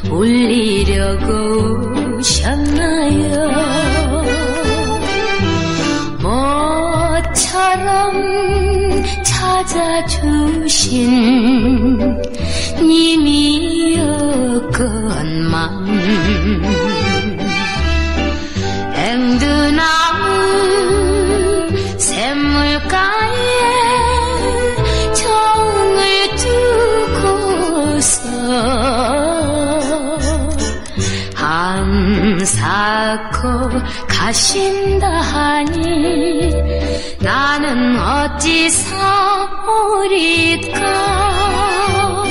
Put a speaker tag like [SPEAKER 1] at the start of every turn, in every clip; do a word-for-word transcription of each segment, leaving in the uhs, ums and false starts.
[SPEAKER 1] 울리려고 오셨나요? 모처럼 찾아주신 님이었건만 앵두나무 샘물가에 정을 두고서 안사코 가신다 하니 나는 어찌 사오리까.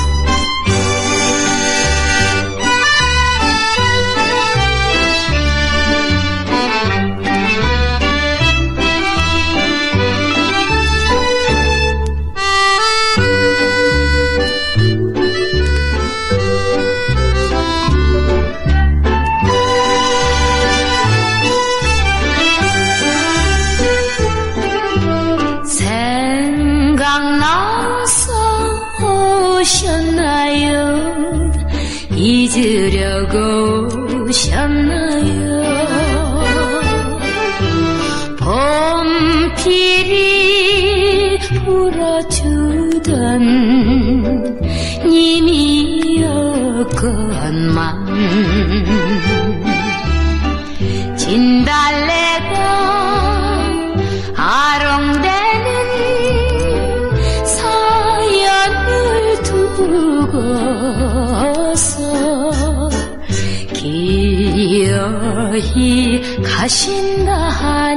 [SPEAKER 1] 생각나서 오셨나요? 잊으려고 오셨나요? 봄필이 불어주던 님이었건만 진달래가 아롱대는 사연을 두고서 기어이 가신다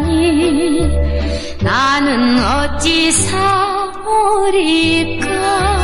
[SPEAKER 1] 하니 나는 어찌 사오리까.